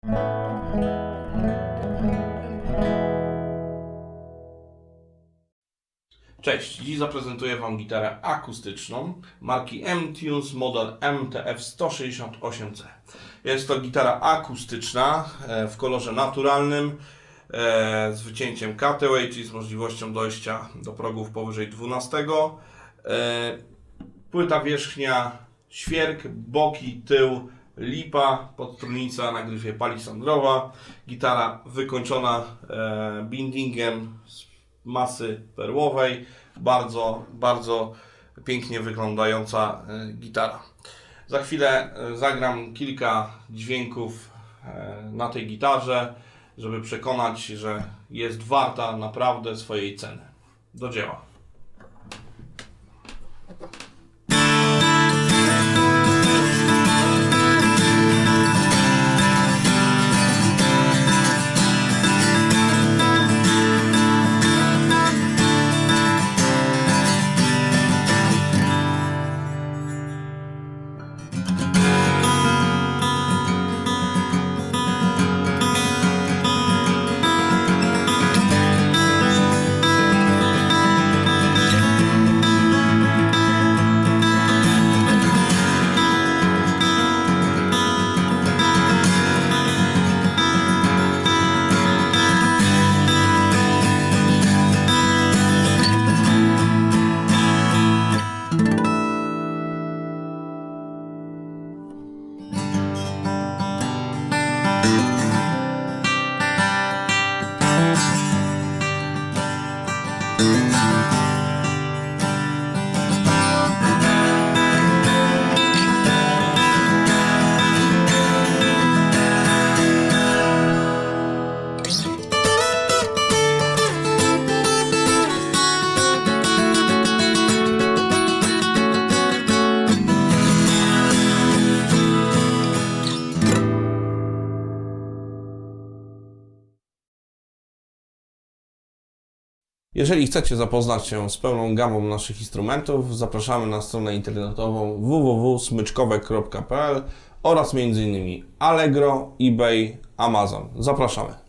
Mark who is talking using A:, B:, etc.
A: Cześć, dziś zaprezentuję Wam gitarę akustyczną marki M-Tunes model MTF-168C. Jest to gitara akustyczna w kolorze naturalnym z wycięciem cutaway, czyli z możliwością dojścia do progów powyżej 12. Płyta wierzchnia świerk, boki, tył lipa, podstrunica na gryfie palisandrowa. Gitara wykończona bindingiem z masy perłowej. Bardzo pięknie wyglądająca gitara. Za chwilę zagram kilka dźwięków na tej gitarze, żeby przekonać, że jest warta naprawdę swojej ceny. Do dzieła. Jeżeli chcecie zapoznać się z pełną gamą naszych instrumentów, zapraszamy na stronę internetową www.smyczkowe.pl oraz m.in. Allegro, eBay, Amazon. Zapraszamy.